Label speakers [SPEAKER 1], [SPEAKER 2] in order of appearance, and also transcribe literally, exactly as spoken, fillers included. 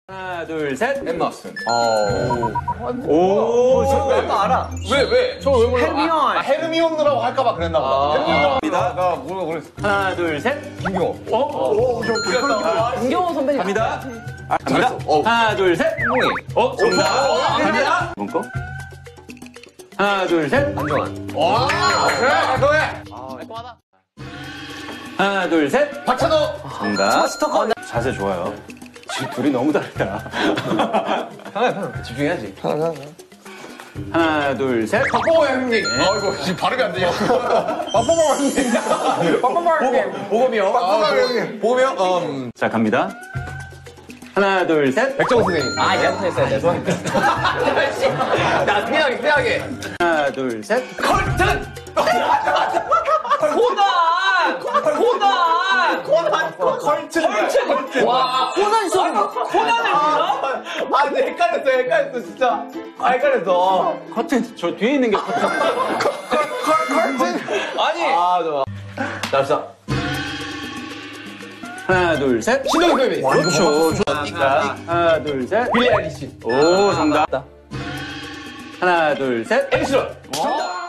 [SPEAKER 1] 하나, 둘, 셋.
[SPEAKER 2] 엠마 왓슨.
[SPEAKER 1] 오,
[SPEAKER 2] 저 엠마 알아. 왜, 왜? 저 왜 몰라?
[SPEAKER 3] 헤르미온.
[SPEAKER 2] 아, 헤르미온느라고 할까봐 그랬나 보다.
[SPEAKER 1] 아.
[SPEAKER 2] 헤르미온이다. 나 뭐라 그랬어.
[SPEAKER 1] 하나, 둘, 셋.
[SPEAKER 2] 김경호.
[SPEAKER 1] 어? 오, 저
[SPEAKER 3] 김경호 선배님.
[SPEAKER 1] 갑니다. 아, 갑니다.
[SPEAKER 2] 잘했어. 어.
[SPEAKER 1] 하나, 둘, 셋.
[SPEAKER 2] 홍이.
[SPEAKER 1] 어, 정답.
[SPEAKER 2] 어,
[SPEAKER 1] 갑니다. 이번 거. 하나, 둘, 셋.
[SPEAKER 2] 안정환. 와, 그래, 그래.
[SPEAKER 1] 하나, 둘, 셋.
[SPEAKER 2] 박찬호.
[SPEAKER 1] 정답. 스토커. 자세 좋아요. 지금 둘이 너무 다르다.
[SPEAKER 2] 편해, 편해. 집중해야지. 편해, 편해.
[SPEAKER 1] 하나, 둘, 셋.
[SPEAKER 2] 박보모 형님. 아이고, 지금 발음이 안 되냐. 박보모 형님. 박보모 형님. 보검이요. 박보모 형님. 보검이요? 음.
[SPEAKER 1] 자, 갑니다. 하나, 둘, 셋.
[SPEAKER 2] 백정호 선생님.
[SPEAKER 3] 아, 이렇게 했어야 돼.
[SPEAKER 2] 야, 피하게, 피하게.
[SPEAKER 1] 하나, 둘, 셋.
[SPEAKER 2] 컬튼!
[SPEAKER 3] 코난! 코난!
[SPEAKER 2] 코난! 컬튼! 컬튼!
[SPEAKER 3] 와, 코난 소리. 코난을 몰라?
[SPEAKER 2] 아, 근데 헷갈렸어, 헷갈렸어, 진짜. 아, 헷갈렸어.
[SPEAKER 1] 커튼, 저 뒤에 있는 게 커튼.
[SPEAKER 2] 컬튼!
[SPEAKER 3] 아니.
[SPEAKER 2] 아, 좋아. 잘했어.
[SPEAKER 1] 하나, 둘, 셋.
[SPEAKER 2] 신동희 선생님.
[SPEAKER 1] 그렇죠.
[SPEAKER 2] 좋아.
[SPEAKER 1] 하나, 둘, 셋.
[SPEAKER 2] 빌리 아이리시.
[SPEAKER 1] 오, 정답. 하나, 둘, 셋.
[SPEAKER 2] 엠시런.
[SPEAKER 3] 와.